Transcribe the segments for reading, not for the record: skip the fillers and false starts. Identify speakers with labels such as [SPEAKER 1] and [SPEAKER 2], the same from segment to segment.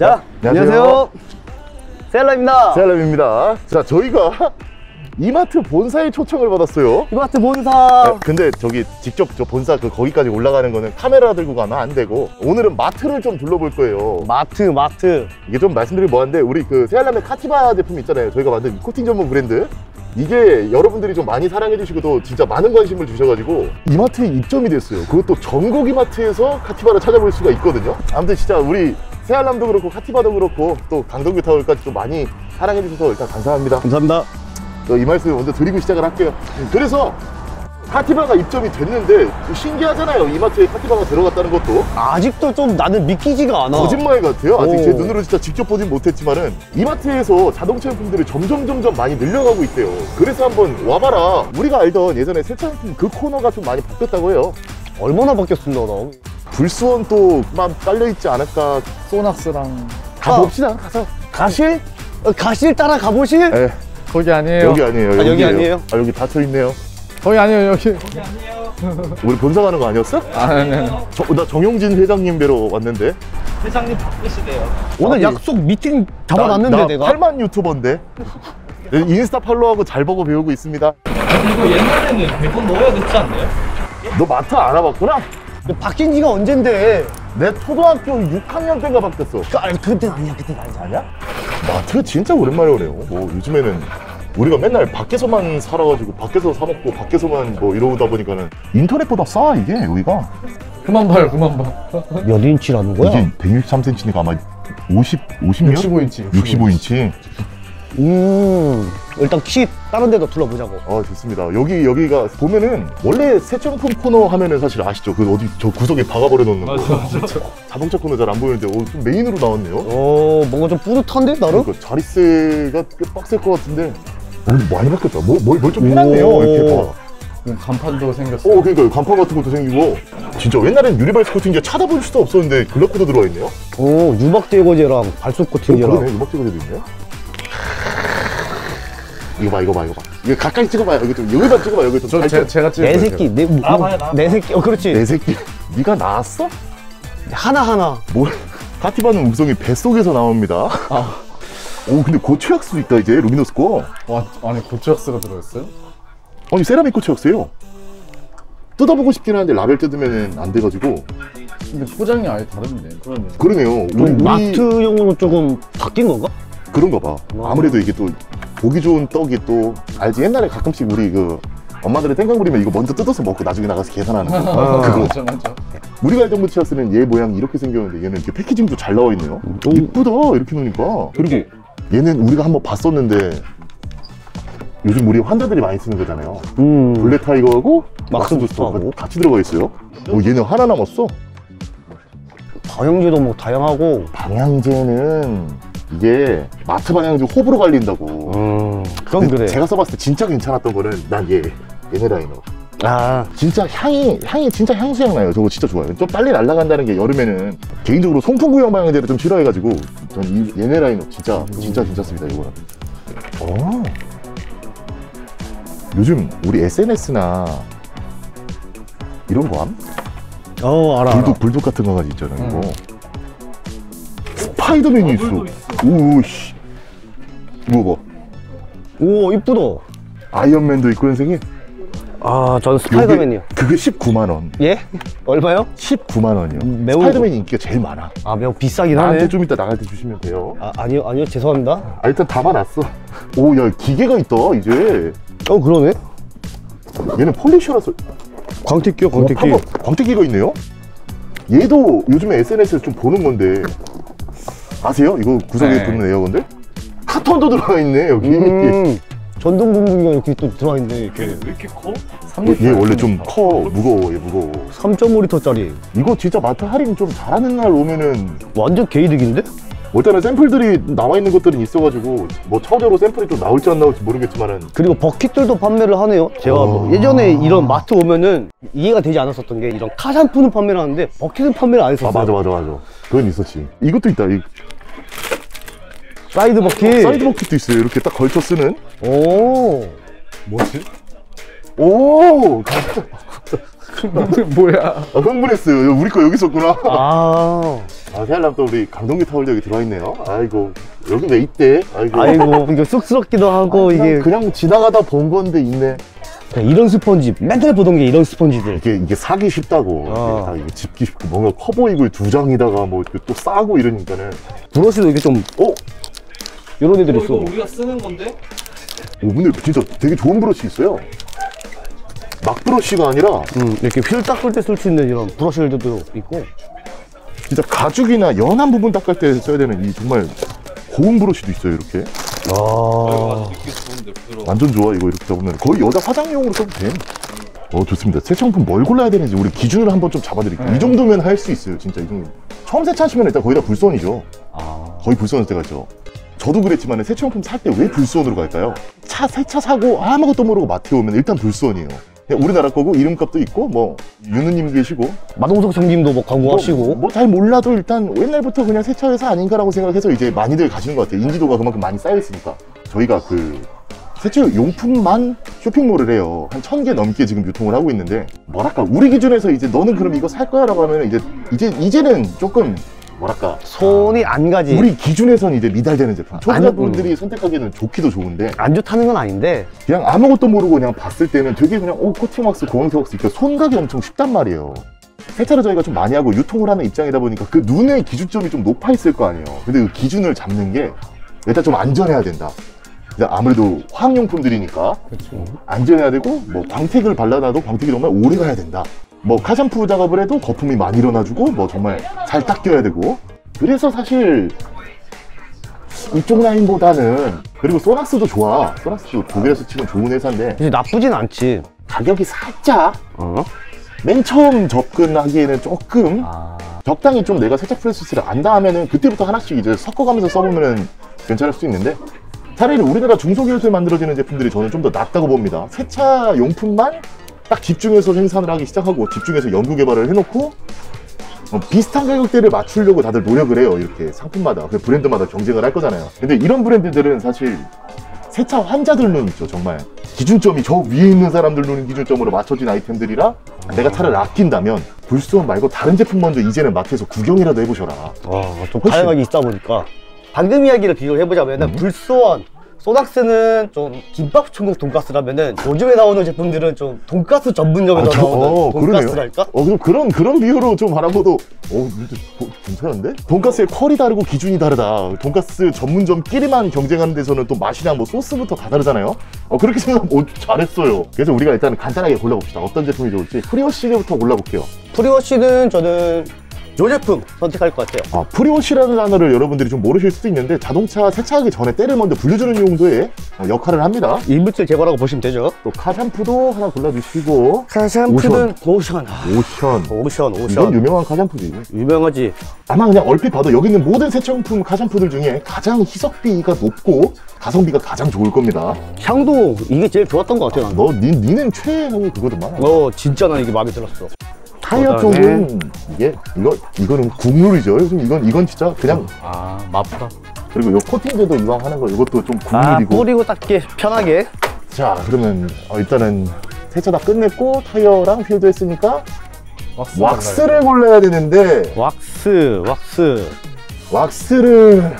[SPEAKER 1] 자, 안녕하세요. 세알람입니다.
[SPEAKER 2] 세알람입니다. 자, 저희가 이마트 본사에 초청을 받았어요.
[SPEAKER 1] 이마트 본사.
[SPEAKER 2] 근데 저기 직접 저 본사 거기까지 올라가는 거는 카메라 들고 가면 안 되고, 오늘은 마트를 좀 둘러볼 거예요.
[SPEAKER 1] 마트.
[SPEAKER 2] 이게 좀 말씀드리면 뭐한데, 우리 그 세알람의 카티바 제품 있잖아요. 저희가 만든 코팅 전문 브랜드. 이게 여러분들이 좀 많이 사랑해 주시고 또 진짜 많은 관심을 주셔가지고 이마트에 입점이 됐어요. 그것도 전국 이마트에서 카티바를 찾아볼 수가 있거든요. 아무튼 진짜 우리 세알람도 그렇고 카티바도 그렇고 또 강동규 타월까지 좀 많이 사랑해 주셔서 일단 감사합니다.
[SPEAKER 1] 감사합니다.
[SPEAKER 2] 이 말씀 먼저 드리고 시작을 할게요. 그래서 카티바가 입점이 됐는데 신기하잖아요. 이마트에 카티바가 들어갔다는 것도.
[SPEAKER 1] 아직도 좀 나는 믿기지가 않아.
[SPEAKER 2] 거짓말 같아요. 아직
[SPEAKER 1] 오.
[SPEAKER 2] 제 눈으로 진짜 직접 보진 못했지만은 이마트에서 자동차 용품들이 점점 많이 늘려가고 있대요. 그래서 한번 와봐라. 우리가 알던 예전에 세차용품 그 코너가 좀 많이 바뀌었다고 해요.
[SPEAKER 1] 얼마나 바뀌었습니다, 너.
[SPEAKER 2] 불수원 또만 깔려있지 않을까.
[SPEAKER 3] 소낙스랑
[SPEAKER 2] 가봅시다. 가서.
[SPEAKER 1] 가실? 가실 따라 가보실?
[SPEAKER 2] 에,
[SPEAKER 3] 거기 아니에요.
[SPEAKER 2] 여기 아니에요.
[SPEAKER 1] 아, 여기
[SPEAKER 2] 여기예요.
[SPEAKER 1] 아니에요?
[SPEAKER 2] 아, 여기 닫혀있네요.
[SPEAKER 3] 거기 아니에요. 여기.
[SPEAKER 2] 우리 본사 가는 거 아니었어?
[SPEAKER 3] 아니요.
[SPEAKER 2] 나 정용진 회장님 뵈러 왔는데.
[SPEAKER 4] 회장님 바쁘시대요.
[SPEAKER 1] 오늘
[SPEAKER 2] 아니,
[SPEAKER 1] 약속 미팅 잡아놨는데
[SPEAKER 2] 나
[SPEAKER 1] 내가.
[SPEAKER 2] 8만 유튜버인데. 인스타 팔로우하고 잘 보고 배우고 있습니다.
[SPEAKER 4] 이거 옛날에는 100원 넣어야 됐지 않나요?
[SPEAKER 2] 너 마트 알아봤구나?
[SPEAKER 1] 바뀐 지가 언젠데.
[SPEAKER 2] 내 초등학교 6학년 때가 바뀌었어.
[SPEAKER 1] 아니, 그땐 아니야.
[SPEAKER 2] 아니야? 마트 진짜 오랜만에 오네요. 뭐 요즘에는 우리가 맨날 밖에서만 살아가지고 밖에서 사 먹고 밖에서만 뭐 이러다 보니까는 인터넷보다 싸 이게 여기가.
[SPEAKER 3] 그만 봐요. 그만 봐.
[SPEAKER 1] 몇 인치라는 거야?
[SPEAKER 2] 이게 163cm니까 아마 50몇?
[SPEAKER 3] 65인치.
[SPEAKER 2] 65인치.
[SPEAKER 1] 일단 키 다른 데도 둘러보자고.
[SPEAKER 2] 좋습니다. 여기가 보면은 원래 세차용품 코너 하면은 사실 아시죠? 그 어디 저 구석에 박아버려 놓는 거.
[SPEAKER 4] 맞아.
[SPEAKER 2] 자동차 코너 잘 안 보이는데 좀 메인으로 나왔네요.
[SPEAKER 1] 뭔가 좀 뿌듯한데 나름?
[SPEAKER 2] 그러니까 자릿세가 꽤 빡셀 것 같은데. 많이 바뀌었다. 뭘 좀 해놨네요. 이렇게 봐.
[SPEAKER 3] 간판도 생겼어요.
[SPEAKER 2] 그러니까 간판 같은 것도 생기고. 진짜 옛날엔 유리발 스코팅제 찾아볼 수도 없었는데 글라코도 들어와 있네요.
[SPEAKER 1] 유박 제거제랑 발속 코팅제랑.
[SPEAKER 2] 그러네. 유박 제거제도 있네. 이거 봐. 이거 가까이 찍어봐요. 여기 좀 여기만 찍어봐. 여기 좀.
[SPEAKER 3] 제가 찍을
[SPEAKER 1] 내 새끼, 내 새끼. 그렇지.
[SPEAKER 2] 내 새끼. 네가 나왔어?
[SPEAKER 1] 하나.
[SPEAKER 2] 카티바는 음성이 뱃속에서 나옵니다. 근데 고체약수도 있다 이제 루미노스 거.
[SPEAKER 3] 와, 아니 고체학스가 들어있어요?
[SPEAKER 2] 아니 세라믹 고체약수예요. 뜯어보고 싶긴 한데 라벨 뜯으면 안 돼가지고.
[SPEAKER 3] 근데 포장이 아예 다른데.
[SPEAKER 2] 그러네요.
[SPEAKER 1] 마트용으로 조금 바뀐 건가?
[SPEAKER 2] 그런가 봐. 아무래도 이게 또 보기 좋은 떡이 또 알지? 옛날에 가끔씩 우리 그 엄마들이 땡강 부리면 이거 먼저 뜯어서 먹고 나중에 나가서 계산하는 거. 그거.
[SPEAKER 3] 맞아.
[SPEAKER 2] 우리가 알던 고체약수는 얘 모양이 이렇게 생겼는데 얘는 이렇게 패키징도 잘 나와 있네요. 이쁘다 이렇게 놓으니까. 그리고 얘는 우리가 한번 봤었는데 요즘 우리 환자들이 많이 쓰는 거잖아요. 블랙 타이거하고 막스 부스터하고 같이 들어가 있어요. 얘는 하나 남았어.
[SPEAKER 1] 방향제도 뭐 다양하고.
[SPEAKER 2] 방향제는 이게 마트 방향제 호불호 갈린다고.
[SPEAKER 1] 그럼 그래.
[SPEAKER 2] 제가 써봤을 때 진짜 괜찮았던 거는 난 얘네 라이너. 진짜 향이 진짜 향수향 나요. 저거 진짜 좋아요. 좀 빨리 날아간다는 게 여름에는 개인적으로 송풍구형 방향제를 좀 싫어해가지고 전 얘네 라이너 진짜 괜찮습니다. 이거는. 요즘 우리 SNS나 이런 거 함?
[SPEAKER 1] 알아.
[SPEAKER 2] 불독 같은 거 가지고 있잖아요. 이거. 스파이더맨이 있어. 오씨. 이거 봐.
[SPEAKER 1] 오, 이쁘다.
[SPEAKER 2] 아이언맨도 있고 현생이.
[SPEAKER 1] 전 스파이더맨이요.
[SPEAKER 2] 그게 19만 원.
[SPEAKER 1] 예? 얼마요?
[SPEAKER 2] 19만 원이요.
[SPEAKER 1] 매우-
[SPEAKER 2] 스파이더맨이 인기가 제일 많아.
[SPEAKER 1] 매우 비싸긴
[SPEAKER 2] 나한테
[SPEAKER 1] 하네.
[SPEAKER 2] 좀 이따 나갈 때 주시면 돼요.
[SPEAKER 1] 아니요, 죄송합니다.
[SPEAKER 2] 일단 담아놨어. 야, 기계가 있다, 이제.
[SPEAKER 1] 그러네.
[SPEAKER 2] 얘는 폴리셔라서.
[SPEAKER 1] 광택기요,
[SPEAKER 2] 광택기가 있네요? 얘도 요즘에 SNS에서 좀 보는 건데. 아세요? 이거 구석에
[SPEAKER 3] 네.
[SPEAKER 2] 붙는 에어건들? 카톤도 들어가 있네, 여기.
[SPEAKER 1] 전동 공구기가 이렇게 또 들어와 있네, 이렇게.
[SPEAKER 4] 왜 이렇게 커?
[SPEAKER 2] 얘 원래 좀 커, 무거워, 얘 무거워.
[SPEAKER 1] 3.5L짜리.
[SPEAKER 2] 이거 진짜 마트 할인 좀 잘하는 날 오면은.
[SPEAKER 1] 완전 개이득인데?
[SPEAKER 2] 일단은 샘플들이 나와 있는 것들은 있어가지고 뭐 차후적으로 샘플이 좀 나올지 안 나올지 모르겠지만은.
[SPEAKER 1] 그리고 버킷들도 판매를 하네요. 제가 뭐 예전에 이런 마트 오면은 이해가 되지 않았었던 게 이런 카 샴푸는 판매를 하는데 버킷은 판매를 안 했었어요.
[SPEAKER 2] 맞아. 그건 있었지. 이것도 있다.
[SPEAKER 1] 사이드 버킷.
[SPEAKER 2] 사이드 버킷도 있어요. 이렇게 딱 걸쳐 쓰는.
[SPEAKER 1] 오.
[SPEAKER 3] 뭐지?
[SPEAKER 2] 오!
[SPEAKER 3] 뭐야?
[SPEAKER 2] 아, 흥분했어요. 우리 거 여기 있었구나.
[SPEAKER 1] 아,
[SPEAKER 2] 새알람 또 우리 강동기 타월도 여기 들어와 있네요. 아이고, 여기 왜 있대?
[SPEAKER 1] 아이고, 이거 쑥스럽기도 하고, 이게.
[SPEAKER 2] 그냥 지나가다 본 건데 있네.
[SPEAKER 1] 이런 스펀지, 맨날 보던 게 이런 스펀지들.
[SPEAKER 2] 이게 사기 쉽다고.
[SPEAKER 1] 아.
[SPEAKER 2] 이게 집기 쉽고, 뭔가 커버 이글 2장에다가 뭐 또 싸고 이러니까는.
[SPEAKER 1] 브러쉬도 이게 좀, 이런 애들이
[SPEAKER 4] 이거
[SPEAKER 1] 있어.
[SPEAKER 4] 우리가 쓰는 건데?
[SPEAKER 2] 근데 진짜 되게 좋은 브러쉬 있어요. 막 브러쉬가 아니라
[SPEAKER 1] 이렇게 휠 닦을 때 쓸 수 있는 이런 브러쉬들도 있고.
[SPEAKER 2] 진짜 가죽이나 연한 부분 닦을 때 써야 되는 이 정말 고운 브러쉬도 있어요. 이렇게
[SPEAKER 4] 이거 아주 느낌 좋은데 부드러워.
[SPEAKER 2] 완전 좋아. 이거 이렇게 잡으면 거의 여자 화장용으로 써도 돼. 좋습니다. 세차용품 뭘 골라야 되는지 우리 기준을 한번 좀 잡아드릴게요. 이 정도면 할 수 있어요. 진짜 이 정도. 처음 세차하시면 일단 거의 다 불선이죠. 거의 불선일 때가 있죠. 저도 그랬지만 세차용품 살 때 왜 불수원으로 갈까요? 세차 사고 아무것도 모르고 마트에 오면 일단 불수원이에요. 그냥 우리나라 거고 이름값도 있고 뭐 유느님 계시고
[SPEAKER 1] 마동석 형님도 뭐 광고하시고.
[SPEAKER 2] 뭐 잘 몰라도 일단 옛날부터 그냥 세차회사 아닌가라고 생각해서 이제 많이들 가시는 것 같아요. 인지도가 그만큼 많이 쌓여있으니까. 저희가 그 세차용품만 쇼핑몰을 해요. 한 1000개 넘게 지금 유통을 하고 있는데 뭐랄까 우리 기준에서 이제 너는 그럼 이거 살 거야 라고 하면 이제는 조금 뭐랄까
[SPEAKER 1] 손이 안 가지.
[SPEAKER 2] 우리 기준에선 이제 미달되는 제품. 초보자분들이 선택하기에는 좋기도 좋은데
[SPEAKER 1] 안 좋다는 건 아닌데.
[SPEAKER 2] 그냥 아무것도 모르고 그냥 봤을 때는 되게 그냥 코팅 왁스, 고황색 왁스 이렇게 손가기 엄청 쉽단 말이에요. 세차를 저희가 좀 많이 하고 유통을 하는 입장이다 보니까 그 눈의 기준점이 좀 높아 있을 거 아니에요. 근데 그 기준을 잡는 게 일단 좀 안전해야 된다. 아무래도 화학용품들이니까 안전해야 되고 뭐 광택을 발라놔도 광택이 정말 오래 가야 된다. 뭐 카샴푸 작업을 해도 거품이 많이 일어나주고 뭐 정말 잘 닦여야 되고. 그래서 사실 이쪽 라인보다는 그리고 소낙스도 좋아. 소낙스도 독일에서 치면 좋은 회사인데
[SPEAKER 1] 이제 나쁘진 않지.
[SPEAKER 2] 가격이 살짝 맨 처음 접근하기에는 조금 적당히 좀 내가 세차 프로세스를 안다 하면은 그때부터 하나씩 이제 섞어가면서 써보면은 괜찮을 수 있는데 차라리 우리나라 중소기업에서 만들어지는 제품들이 저는 좀 더 낫다고 봅니다. 세차 용품만 딱 집중해서 생산을 하기 시작하고 집중해서 연구 개발을 해놓고 비슷한 가격대를 맞추려고 다들 노력을 해요. 이렇게 상품마다 브랜드마다 경쟁을 할 거잖아요. 근데 이런 브랜드들은 사실 세차 환자들 눈 있죠. 정말 기준점이 저 위에 있는 사람들 눈 기준점으로 맞춰진 아이템들이라 내가 차를 아낀다면 불수원 말고 다른 제품 먼저 이제는 마트에서 구경이라도 해보셔라.
[SPEAKER 1] 좀 다양하게 있다 보니까. 방금 이야기를 비교해보자면은 불수원, 소낙스는 좀 김밥 천국 돈가스라면은 요즘에 나오는 제품들은 좀 돈가스 전문점에서 나오는 돈가스랄까?
[SPEAKER 2] 그럼 그런 비유로 좀 바라보도 괜찮은데? 돈가스의 퀄이 다르고 기준이 다르다. 돈가스 전문점끼리만 경쟁하는 데서는 또 맛이랑 뭐 소스부터 다 다르잖아요. 그렇게 생각하면 잘했어요. 그래서 우리가 일단 간단하게 골라봅시다. 어떤 제품이 좋을지. 프리워시부터 골라볼게요.
[SPEAKER 1] 프리워시는 저는 요 제품 선택할 것 같아요.
[SPEAKER 2] 프리워시라는 단어를 여러분들이 좀 모르실 수도 있는데 자동차 세차하기 전에 때를 먼저 불려주는 용도의 역할을 합니다.
[SPEAKER 1] 이물질 제거라고 보시면 되죠.
[SPEAKER 2] 또 카샴푸도 하나 골라주시고.
[SPEAKER 1] 카샴푸는 오션.
[SPEAKER 2] 이건 유명한 카샴푸지.
[SPEAKER 1] 유명하지.
[SPEAKER 2] 아마 그냥 얼핏 봐도 여기 있는 모든 세차용품 카샴푸들 중에 가장 희석비가 높고 가성비가 가장 좋을 겁니다.
[SPEAKER 1] 향도 이게 제일 좋았던 것 같아요.
[SPEAKER 2] 니는 최애하고 그거더만.
[SPEAKER 1] 진짜 난 이게 마음에 들었어.
[SPEAKER 2] 타이어 쪽은 이거는 국룰이죠. 요즘 이건 진짜 그냥
[SPEAKER 3] 마프다.
[SPEAKER 2] 그리고 요 코팅제도 이왕 하는 거 이것도 좀 국룰이고.
[SPEAKER 1] 뿌리고 닦기 편하게. 자,
[SPEAKER 2] 그러면 일단은 세차 다 끝냈고 타이어랑 휠도 했으니까 왁스를 골라야 되는데 왁스를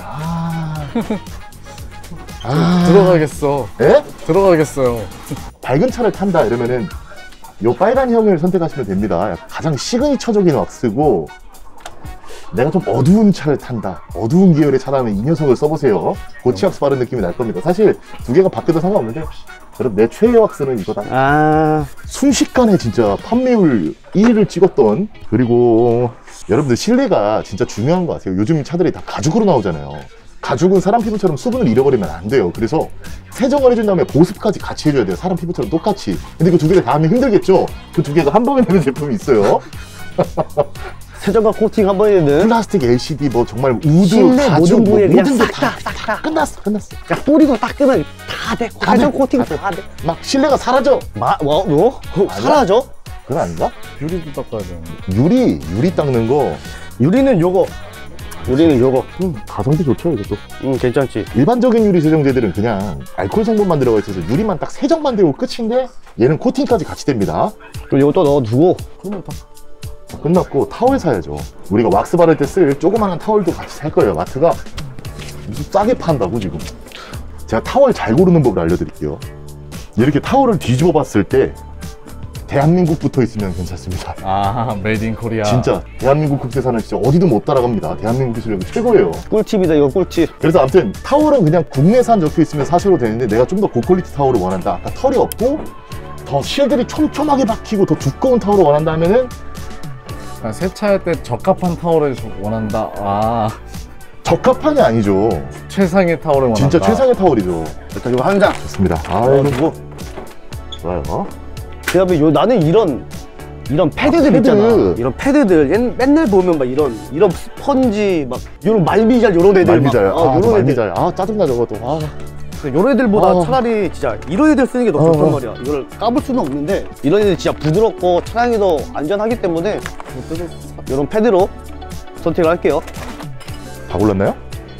[SPEAKER 3] 들어가겠어.
[SPEAKER 2] 예?
[SPEAKER 3] 들어가겠어요.
[SPEAKER 2] 밝은 차를 탄다 이러면은 요 빨간 형을 선택하시면 됩니다. 가장 시그니처적인 왁스고 내가 좀 어두운 차를 탄다, 어두운 계열의 차라면 이 녀석을 써보세요. 고치 왁스 바른 느낌이 날 겁니다. 사실 두 개가 바뀌어도 상관없는데 그럼 내 최애 왁스는 이거다. 순식간에 진짜 판매율 1위를 찍었던. 그리고 여러분들 실내가 진짜 중요한 것 같아요. 요즘 차들이 다 가죽으로 나오잖아요. 가죽은 사람 피부처럼 수분을 잃어버리면 안 돼요. 그래서 세정을 해준 다음에 보습까지 같이 해줘야 돼요. 사람 피부처럼 똑같이. 근데 그 두 개가 다 하면 힘들겠죠? 그 두 개가 한 번에 되는 제품이 있어요.
[SPEAKER 1] 세정과 코팅 한 번에 되는
[SPEAKER 2] 플라스틱 LCD 뭐 정말 우드,
[SPEAKER 1] 실내
[SPEAKER 2] 가죽
[SPEAKER 1] 모든 부위에
[SPEAKER 2] 모든
[SPEAKER 1] 그냥
[SPEAKER 2] 게
[SPEAKER 1] 싹
[SPEAKER 2] 끝났어.
[SPEAKER 1] 그냥 뿌리고 닦으면 다 돼. 세정 코팅 다 돼.
[SPEAKER 2] 막 실내가 사라져.
[SPEAKER 1] 사라져?
[SPEAKER 2] 그건 아닌가?
[SPEAKER 3] 유리도 닦아야 돼.
[SPEAKER 2] 유리 닦는 거.
[SPEAKER 1] 유리는 요거 우리는 요거.
[SPEAKER 2] 가성비 좋죠 이것도.
[SPEAKER 1] 괜찮지.
[SPEAKER 2] 일반적인 유리 세정제들은 그냥 알코올 성분만 들어가 있어서 유리만 딱 세정만 되고 끝인데 얘는 코팅까지 같이 됩니다.
[SPEAKER 1] 그리고 이것도 넣어두고.
[SPEAKER 2] 그러면 다 끝났고 타월 사야죠. 우리가 왁스 바를 때 쓸 조그마한 타월도 같이 살 거예요. 마트가 무슨 싸게 판다고 지금. 제가 타월 잘 고르는 법을 알려드릴게요. 이렇게 타월을 뒤집어 봤을 때 대한민국 붙어 있으면 괜찮습니다.
[SPEAKER 3] 아, 메이드 인 코리아.
[SPEAKER 2] 진짜 대한민국 국제사는 진짜 어디도 못 따라갑니다. 대한민국 기술력이 최고예요.
[SPEAKER 1] 꿀팁이다 이거 꿀팁.
[SPEAKER 2] 그래서 아무튼 타월은 그냥 국내산 적혀 있으면 사셔도 되는데 내가 좀 더 고퀄리티 타월을 원한다. 아까 털이 없고 더 실들이 촘촘하게 박히고 더 두꺼운 타월을 원한다 하면은
[SPEAKER 3] 세차할 때 적합한 타월을 원한다. 아,
[SPEAKER 2] 적합한이 아니죠.
[SPEAKER 3] 최상의 타월을 원한다.
[SPEAKER 2] 진짜 최상의 타월이죠.
[SPEAKER 1] 일단 이거 한 장.
[SPEAKER 2] 좋습니다.
[SPEAKER 1] 넣어두고.
[SPEAKER 2] 좋아요.
[SPEAKER 1] 그다음에 나는 이런 패드들
[SPEAKER 2] 패드.
[SPEAKER 1] 있잖아. 이런 패드들 맨날 보면 막 이런 스펀지 막 이런 말미잘 요런 애들
[SPEAKER 2] 말미잘.
[SPEAKER 1] 막, 요런 애들.
[SPEAKER 2] 말미잘. 짜증나 저것도.
[SPEAKER 1] 요런 애들보다
[SPEAKER 2] 아.
[SPEAKER 1] 차라리 진짜 이런 애들 쓰는 게 더 좋단 말이야. 이걸 까볼 수는 없는데 이런 애들 진짜 부드럽고 차량이 더 안전하기 때문에 이런 패드로 선택을 할게요.
[SPEAKER 2] 다 골랐나요?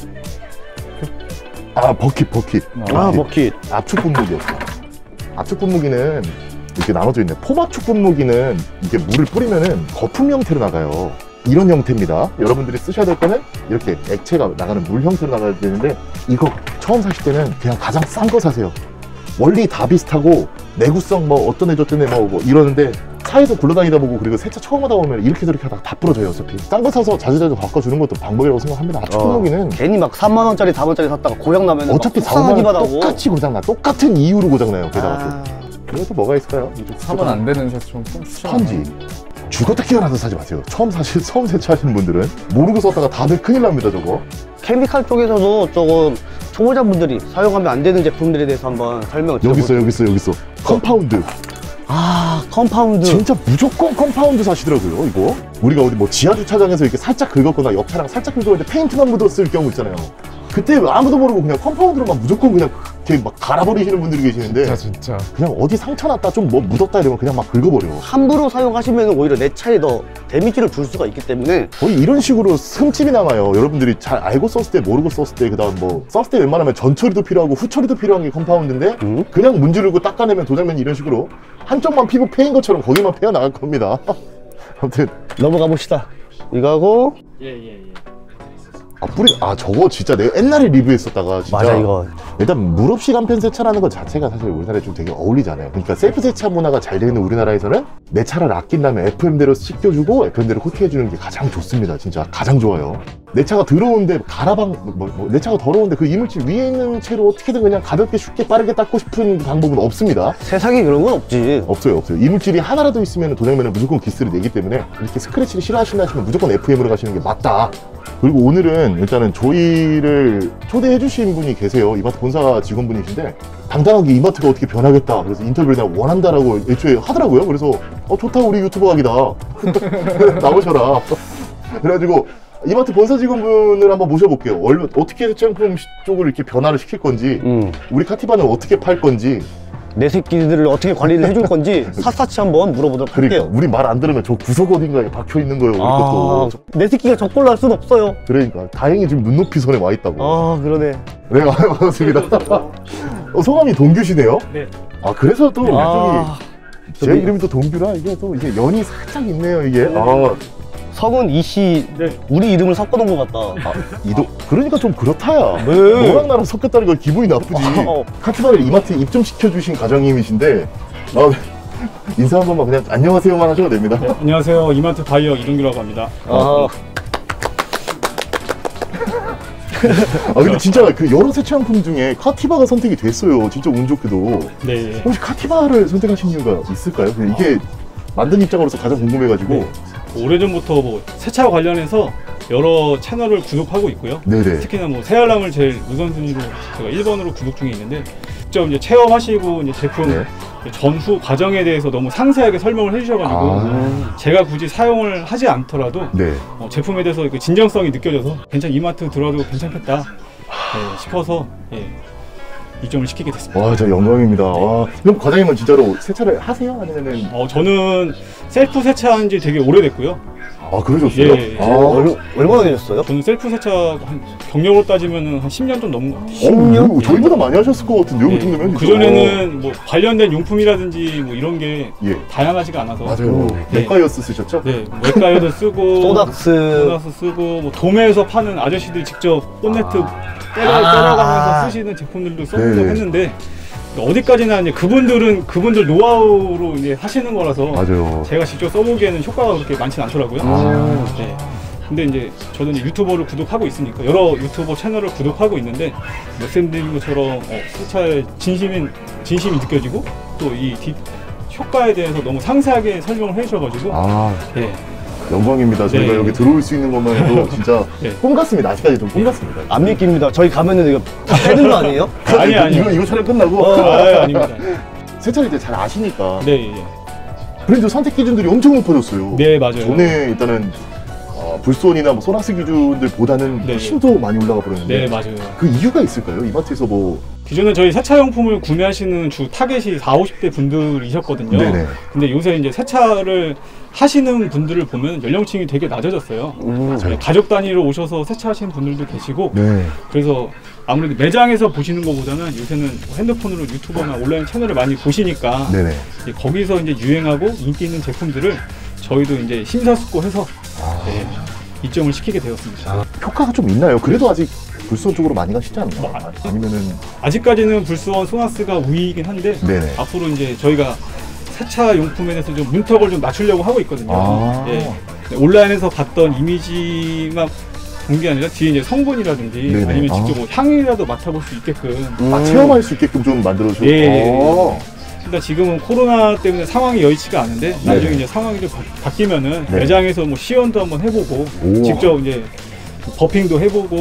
[SPEAKER 2] 버킷.
[SPEAKER 1] 버킷.
[SPEAKER 2] 압축 분무기였어. 압축 분무기는 이렇게 나눠져 있네. 폼압축 분무기는 이게 물을 뿌리면은 거품 형태로 나가요. 이런 형태입니다. 여러분들이 쓰셔야 될 거는 이렇게 액체가 나가는 물 형태로 나가야 되는데 이거 처음 사실 때는 그냥 가장 싼 거 사세요. 원리 다 비슷하고 내구성 뭐 어떤 애 저떤 애 뭐 이러는데 차에서 굴러다니다 보고 그리고 세차 처음 하다 보면 이렇게 저렇게 하다가 다 부러져요. 어차피 싼 거 사서 자주자주 바꿔주는 것도 방법이라고 생각합니다. 압축 분무기는
[SPEAKER 1] 괜히 막 3만 원짜리 4만원짜리 샀다가 고장 나면
[SPEAKER 2] 어차피 4만 원 똑같이 고장나. 똑같은 이유로 고장나요. 게다가 또. 그래서 뭐가 있을까요?
[SPEAKER 3] 사면 안 되는 세차용품
[SPEAKER 2] 스펀지. 죽었다 깨어나서 사지 마세요. 처음 세차하시는 분들은 모르고 썼다가 다들 큰일 납니다. 저거.
[SPEAKER 1] 케미칼 쪽에서도 조금 초보자분들이 사용하면 안 되는 제품들에 대해서 한번 설명을 드려볼게요.
[SPEAKER 2] 여기 있어. 컴파운드.
[SPEAKER 1] 컴파운드.
[SPEAKER 2] 진짜 무조건 컴파운드 사시더라고요. 이거 우리가 어디 뭐 지하 주차장에서 이렇게 살짝 긁었거나 옆 차량 살짝 긁었는데 페인트만 묻었을 경우 있잖아요. 그때 아무도 모르고 그냥 컴파운드로만 무조건 그냥 이렇게 막 갈아버리시는 분들이 계시는데
[SPEAKER 3] 진짜.
[SPEAKER 2] 그냥 어디 상처 났다 좀 뭐 묻었다 이러면 그냥 막 긁어버려.
[SPEAKER 1] 함부로 사용하시면 오히려 내 차에 더 데미지를 줄 수가 있기 때문에
[SPEAKER 2] 거의 이런 식으로 흠집이 남아요. 여러분들이 잘 알고 썼을 때 모르고 썼을 때 그다음 뭐 썼을 때 웬만하면 전처리도 필요하고 후처리도 필요한 게 컴파운드인데 그냥 문지르고 닦아내면 도장면이 이런 식으로 한쪽만 피부 패인 것처럼 거기만 패어 나갈 겁니다. 아무튼
[SPEAKER 1] 넘어가 봅시다. 이거하고
[SPEAKER 2] 저거 진짜 내가 옛날에 리뷰했었다가 진짜
[SPEAKER 1] 맞아 이거.
[SPEAKER 2] 일단 물 없이 간편 세차라는 것 자체가 사실 우리나라에 좀 되게 어울리잖아요. 그러니까 셀프 세차 문화가 잘 되어 있는 우리나라에서는 내 차를 아낀 다음에 FM대로 씻겨주고 FM대로 코팅해주는 게 가장 좋습니다. 진짜 가장 좋아요. 내 차가 더러운데 내 차가 더러운데 그 이물질 위에 있는 채로 어떻게든 그냥 가볍게 쉽게 빠르게 닦고 싶은 방법은 없습니다.
[SPEAKER 1] 세상에 그런 건 없지.
[SPEAKER 2] 없어요. 이물질이 하나라도 있으면 도장면은 무조건 기스를 내기 때문에 이렇게 스크래치를 싫어하신다 하시면 무조건 FM으로 가시는 게 맞다. 그리고 오늘은 일단은 저희를 초대해 주신 분이 계세요. 이마트 본사 직원분이신데 당당하게 이마트가 어떻게 변하겠다 그래서 인터뷰를 내가 원한다라고 애초에 하더라고요. 그래서 좋다 우리 유튜버 각이다 나오셔라. 그래가지고 이마트 본사 직원분을 한번 모셔볼게요. 어떻게 세차용품 쪽을 이렇게 변화를 시킬 건지 우리 카티바는 어떻게 팔 건지
[SPEAKER 1] 내 새끼들을 어떻게 관리를 해줄 건지 샅샅이 한번 물어보도록
[SPEAKER 2] 그러니까
[SPEAKER 1] 할게요.
[SPEAKER 2] 우리 말 안 들으면 저 구석 어딘가에 박혀 있는 거예요. 우리 것도.
[SPEAKER 1] 내 새끼가 저꼴로 할 순 없어요.
[SPEAKER 2] 그러니까 다행히 지금 눈높이 선에 와 있다고.
[SPEAKER 1] 그러네.
[SPEAKER 2] 네, 반갑습니다. 성함이 동규시네요?
[SPEAKER 4] 네.
[SPEAKER 2] 그래서 또 제 이름이 또 동규라 이게 또 이게 연이 살짝 있네요 이게.
[SPEAKER 1] 성은 이씨 우리 이름을 섞어놓은 것 같다.
[SPEAKER 2] 그러니까 좀 그렇다야.
[SPEAKER 1] 네.
[SPEAKER 2] 너랑 나랑 섞였다는 건 기분이 나쁘지. 카티바를 이마트에 입점시켜주신 가정님이신데 인사 한 번만 그냥 안녕하세요만 하셔도 됩니다.
[SPEAKER 5] 네, 안녕하세요. 이마트 바이어 이동규라고 합니다.
[SPEAKER 2] 근데 진짜 그 여러 세차용품 중에 카티바가 선택이 됐어요. 진짜 운 좋게도.
[SPEAKER 5] 네.
[SPEAKER 2] 혹시 카티바를 선택하신 이유가 있을까요? 이게 만든 입장으로서 가장 궁금해가지고.
[SPEAKER 5] 오래전부터 뭐 세차와 관련해서 여러 채널을 구독하고 있고요.
[SPEAKER 2] 네네.
[SPEAKER 5] 특히나 뭐 새알람을 제일 우선순위로 제가 1번으로 구독 중에 있는데 직접 이제 체험하시고 이제 제품 전후 과정에 대해서 너무 상세하게 설명을 해주셔가지고 제가 굳이 사용을 하지 않더라도 제품에 대해서 그 진정성이 느껴져서 이마트 들어와도 괜찮겠다 싶어서 입점을 시키게 됐습니다.
[SPEAKER 2] 진짜 영광입니다. 그럼 과장님은 진짜로 세차를 하세요? 아니면은?
[SPEAKER 5] 저는 셀프 세차한 지 되게 오래됐고요.
[SPEAKER 2] 아, 그러셨어요?
[SPEAKER 5] 예, 예.
[SPEAKER 2] 아,
[SPEAKER 1] 얼마나 되셨어요?
[SPEAKER 5] 저는 셀프 세차 한 경력으로 따지면은 한 10년 좀 넘은 것 같아요.
[SPEAKER 2] 10년? 저희보다 많이 하셨을 것 같은데요, 그 정도면?
[SPEAKER 5] 그 전에는 뭐 관련된 용품이라든지 뭐 이런 게
[SPEAKER 2] 예.
[SPEAKER 5] 다양하지가 않아서.
[SPEAKER 2] 맞아요.
[SPEAKER 5] 네.
[SPEAKER 2] 맥가이어스 쓰셨죠?
[SPEAKER 5] 네, 외과에도 쓰고
[SPEAKER 1] 소닥스
[SPEAKER 5] 쓰고 뭐 도매에서 파는 아저씨들이 직접 본네트 때려가면서 쓰시는 제품들도 써보고
[SPEAKER 2] 네.
[SPEAKER 5] 했는데 어디까지나 이제 그분들 노하우로 이제 하시는 거라서
[SPEAKER 2] 맞아요.
[SPEAKER 5] 제가 직접 써보기에는 효과가 그렇게 많지는 않더라고요. 네. 근데 이제 저는 이제 유튜버를 구독하고 있으니까 여러 유튜버 채널을 구독하고 있는데 말씀드린 것처럼 세차의 진심이 느껴지고 또 이 효과에 대해서 너무 상세하게 설명을 해주셔가지고
[SPEAKER 2] 아,
[SPEAKER 5] 예.
[SPEAKER 2] 영광입니다. 저희가
[SPEAKER 5] 네.
[SPEAKER 2] 여기 들어올 수 있는 것만 해도 진짜
[SPEAKER 5] 네.
[SPEAKER 2] 꿈 같습니다. 아직까지 좀 꿈 같습니다.
[SPEAKER 1] 안 믿깁니다. 저희 가면은 이거 다 빼는 거 아니에요?
[SPEAKER 5] 아니.
[SPEAKER 2] 이거 촬영 끝나고
[SPEAKER 5] 아닙니다.
[SPEAKER 2] 세차를 이제 잘 아시니까
[SPEAKER 5] 네, 예.
[SPEAKER 2] 브랜드 선택 기준들이 엄청 높아졌어요.
[SPEAKER 5] 네, 맞아요.
[SPEAKER 2] 전에 일단은 불소원이나 뭐 소낙스 기준들보다는
[SPEAKER 5] 네.
[SPEAKER 2] 훨씬 더 많이 올라가 버렸는데
[SPEAKER 5] 네, 맞아요.
[SPEAKER 2] 그 이유가 있을까요? 이마트에서 뭐
[SPEAKER 5] 기존에 저희 세차용품을 구매하시는 주 타겟이 40, 50대 분들이셨거든요.
[SPEAKER 2] 네네.
[SPEAKER 5] 근데 요새 이제 세차를 하시는 분들을 보면 연령층이 되게 낮아졌어요.
[SPEAKER 2] 맞아요.
[SPEAKER 5] 가족 단위로 오셔서 세차하시는 분들도 계시고
[SPEAKER 2] 네.
[SPEAKER 5] 그래서 아무래도 매장에서 보시는 것보다는 요새는 핸드폰으로 유튜버나 온라인 채널을 많이 보시니까
[SPEAKER 2] 네네.
[SPEAKER 5] 이제 거기서 이제 유행하고 인기 있는 제품들을 저희도 이제 심사숙고해서 네, 입점을 시키게 되었습니다.
[SPEAKER 2] 효과가 좀 있나요? 그래도 아직 불소원 쪽으로 많이 가시지 않나요? 아니면은
[SPEAKER 5] 아직까지는 불스원 소나스가 우위이긴 한데
[SPEAKER 2] 네네.
[SPEAKER 5] 앞으로 이제 저희가 세차 용품에 대해서 좀 문턱을 좀 낮추려고 하고 있거든요.
[SPEAKER 2] 아.
[SPEAKER 5] 예. 온라인에서 봤던 이미지만 본 게 아니라 뒤에 이제 성분이라든지
[SPEAKER 2] 네네.
[SPEAKER 5] 아니면 직접
[SPEAKER 2] 아.
[SPEAKER 5] 뭐 향이라도 맡아볼 수 있게끔.
[SPEAKER 2] 체험할 수 있게끔 좀 만들어주고
[SPEAKER 5] 예. 일단 지금은 코로나 때문에 상황이 여의치가 않은데 나중에
[SPEAKER 2] 네네.
[SPEAKER 5] 이제 상황이 좀 바뀌면은
[SPEAKER 2] 네.
[SPEAKER 5] 매장에서 뭐 시연도 한번 해보고
[SPEAKER 2] 오.
[SPEAKER 5] 직접 이제 버핑도 해보고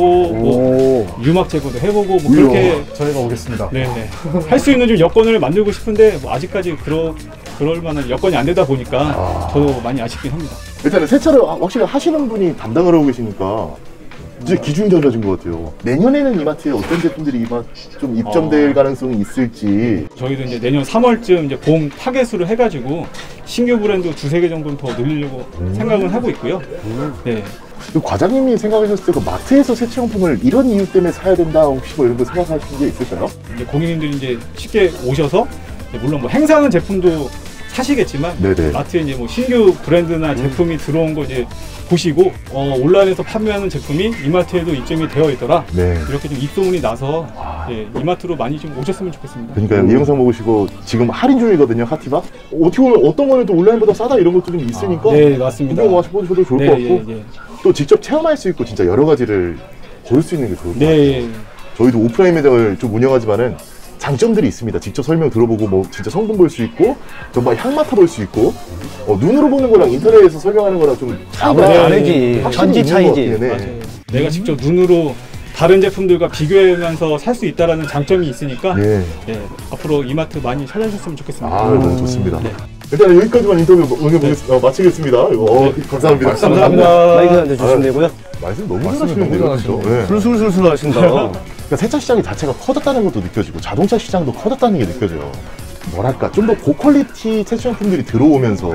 [SPEAKER 5] 뭐 유막 제거도 해보고 뭐 그렇게
[SPEAKER 2] 저희가 오겠습니다.
[SPEAKER 5] 네네 할 수 있는 좀 여건을 만들고 싶은데 뭐 아직까지 그럴 만한 여건이 안 되다 보니까 저도 많이 아쉽긴 합니다.
[SPEAKER 2] 일단은 세차를 확실히 하시는 분이 담당을 하고 계시니까 이제 기준이 달라진 것 같아요. 내년에는 이마트에 어떤 제품들이 좀 입점될 가능성이 있을지.
[SPEAKER 5] 저희도 이제 내년 3월쯤 이제 봄 타겟으로 해가지고 신규 브랜드 두세 개 정도는 더 늘리려고 생각을 하고 있고요. 네.
[SPEAKER 2] 그 과장님이 생각하셨을 때 그 마트에서 세차용품을 이런 이유 때문에 사야 된다 혹시 뭐 이런 거 생각하신 게 있을까요?
[SPEAKER 5] 이제 고객님들이 이제 쉽게 오셔서 물론 뭐 행사하는 제품도 사시겠지만
[SPEAKER 2] 네네.
[SPEAKER 5] 마트에 이제 뭐 신규 브랜드나 제품이 들어온 거 이제 보시고 온라인에서 판매하는 제품이 이마트에도 입점이 되어 있더라.
[SPEAKER 2] 네.
[SPEAKER 5] 이렇게 좀 입소문이 나서 예, 이마트로 많이 좀 오셨으면 좋겠습니다.
[SPEAKER 2] 그러니까요. 이 영상 보시고 지금 할인 중이거든요. 카티바. 어떻게 보면 어떤 거는 또 온라인보다 싸다 이런 것도 좀 있으니까
[SPEAKER 5] 네, 맞습니다.
[SPEAKER 2] 구경 와보셔도 좋을
[SPEAKER 5] 네,
[SPEAKER 2] 것 같고
[SPEAKER 5] 예, 예.
[SPEAKER 2] 또 직접 체험할 수 있고 진짜 여러 가지를 고를 수 있는 게 좋을 것 같아요.
[SPEAKER 5] 네,
[SPEAKER 2] 저희도 오프라인 매장을 좀 운영하지만은 장점들이 있습니다. 직접 설명 들어보고 뭐 진짜 성분 볼 수 있고 정말 향 맡아볼 수 있고 눈으로 보는 거랑 인터넷에서 설명하는 거랑 좀 차이가
[SPEAKER 1] 다르지.
[SPEAKER 2] 확실히
[SPEAKER 1] 천지
[SPEAKER 2] 있는
[SPEAKER 1] 차이지.
[SPEAKER 2] 것 같아요. 네.
[SPEAKER 5] 맞아요. 내가 직접 눈으로 다른 제품들과 비교하면서 살 수 있다라는 장점이 있으니까
[SPEAKER 2] 네.
[SPEAKER 5] 예, 앞으로 이마트 많이 찾아주셨으면 좋겠습니다.
[SPEAKER 2] 아, 너무 좋습니다.
[SPEAKER 5] 네.
[SPEAKER 2] 일단 여기까지만 인터뷰 마치겠습니다. 감사합니다.
[SPEAKER 1] 감사합니다. 마이크 한대 주시면 되고요.
[SPEAKER 2] 말씀 너무
[SPEAKER 3] 말씀을
[SPEAKER 2] 잘하시는데요.
[SPEAKER 3] 너무
[SPEAKER 2] 그렇죠?
[SPEAKER 3] 잘하시네요.
[SPEAKER 2] 네.
[SPEAKER 1] 술술술술 하신다.
[SPEAKER 2] 그러니까 세차 시장이 자체가 커졌다는 것도 느껴지고 자동차 시장도 커졌다는 게 느껴져요. 뭐랄까 좀 더 고퀄리티 세차용품들이 들어오면서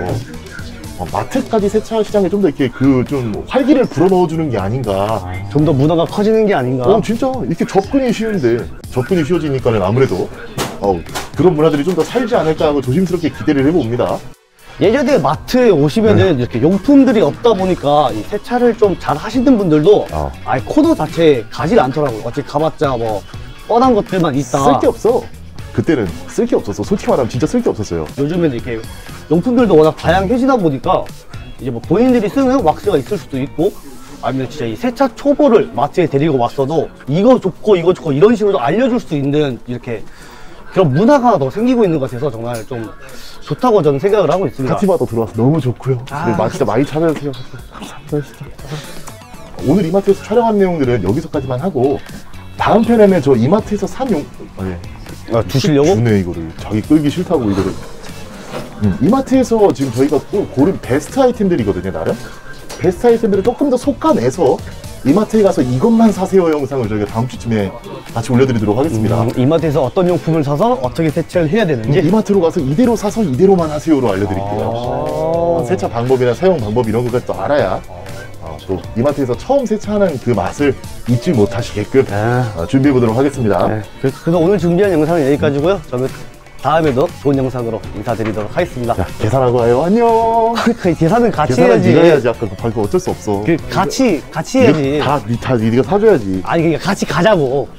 [SPEAKER 2] 마트까지 세차 시장에 좀 더 이렇게 그 좀 활기를 불어넣어주는 게 아닌가.
[SPEAKER 1] 좀 더 문화가 커지는 게 아닌가.
[SPEAKER 2] 진짜 이렇게 접근이 쉬운데 접근이 쉬워지니까는 아무래도 그런 문화들이 좀 더 살지 않을까 하고 조심스럽게 기대를 해봅니다.
[SPEAKER 1] 예전에 마트에 오시면은 이렇게 용품들이 없다 보니까 이 세차를 좀 잘 하시는 분들도 아예 코너 자체에 가지 않더라고요. 어차피 가봤자 뭐 뻔한 것들만 있다.
[SPEAKER 2] 쓸 게 없어. 그때는 쓸 게 없었어. 솔직히 말하면 진짜 쓸 게 없었어요.
[SPEAKER 1] 요즘에는 이렇게 용품들도 워낙 다양해지다 보니까 이제 뭐 본인들이 쓰는 왁스가 있을 수도 있고 아니면 진짜 이 세차 초보를 마트에 데리고 왔어도 이거 좋고 이거 좋고 이런 식으로 알려줄 수 있는 이렇게 그런 문화가 더 생기고 있는 것 같아서 정말 좀 좋다고 저는 생각을 하고 있습니다.
[SPEAKER 2] 카티바도 들어와서 너무 좋고요. 네, 진짜 많이 찾아주세요. 감사합니다. 진짜. 오늘 이마트에서 촬영한 내용들은 여기서까지만 하고 다음 편에는 저 이마트에서 산
[SPEAKER 1] 두시려고?
[SPEAKER 2] 주네 이거를. 자기 끌기 싫다고 이거를. 이마트에서 지금 저희가 또 고른 베스트 아이템들이거든요. 나름 베스트 아이템들을 조금 더 속아내서 이마트에 가서 이것만 사세요 영상을 저희가 다음 주쯤에 같이 올려드리도록 하겠습니다.
[SPEAKER 1] 이마트에서 어떤 용품을 사서 어떻게 세차를 해야 되는지.
[SPEAKER 2] 이마트로 가서 이대로 사서 이대로만 하세요로 알려드릴게요. 세차 방법이나 사용 방법 이런 것까지 또 알아야 또 이마트에서 처음 세차하는 그 맛을 잊지 못하시게끔 준비해 보도록 하겠습니다.
[SPEAKER 1] 네. 그래서 오늘 준비한 영상은 여기까지고요. 저는 다음에도 좋은 영상으로 인사드리도록 하겠습니다.
[SPEAKER 2] 자, 계산하고 와요. 안녕.
[SPEAKER 1] 그 계산은 같이
[SPEAKER 2] 계산은
[SPEAKER 1] 해야지.
[SPEAKER 2] 네가 해야지. 아까 급하니까 어쩔 수 없어.
[SPEAKER 1] 같이 해야지.
[SPEAKER 2] 네가 사줘야지.
[SPEAKER 1] 아니 그러니까 같이 가자고.